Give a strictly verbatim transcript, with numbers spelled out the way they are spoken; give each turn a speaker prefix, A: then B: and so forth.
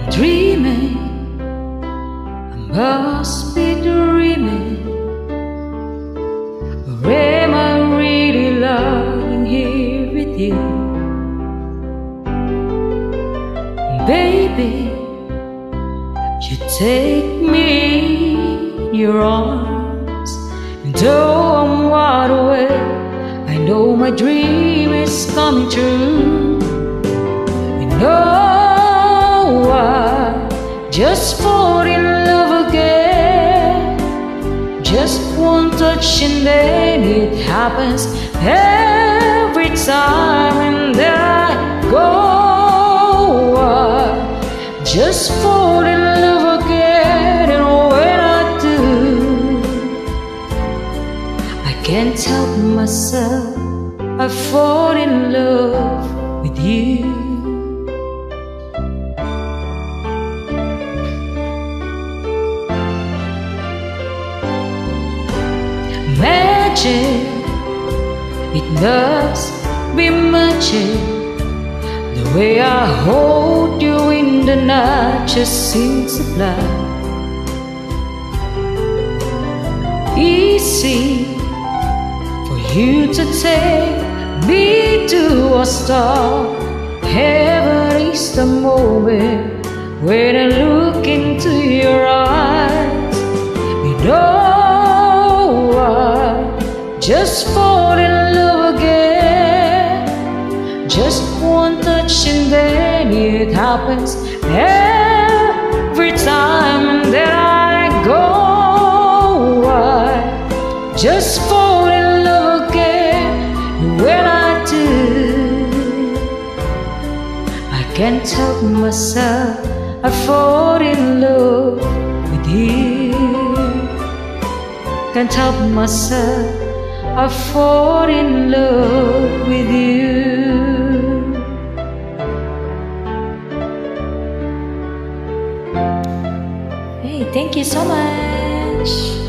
A: Dreaming, I must be dreaming. Or am I really lying here with you? Baby, you take me in your arms, and though I'm wide awake, I know my dream is coming true. You know I just fall in love again. Just one touch and then it happens every time, and then I go. I just fall in love again, and when I do, I can't help myself. I fall in love with you. Magic, it must be magic. The way I hold you in the night just seems to fly. Easy for you to take me to a star. Heaven is the moment when I look into your eyes. You know I just fall in love again. Just one touch and then it happens every time, and then I go. I just fall in love again, and when I do, I can't help myself. I fall in love with you. Can't help myself. I fall in love with you. Hey, thank you so much.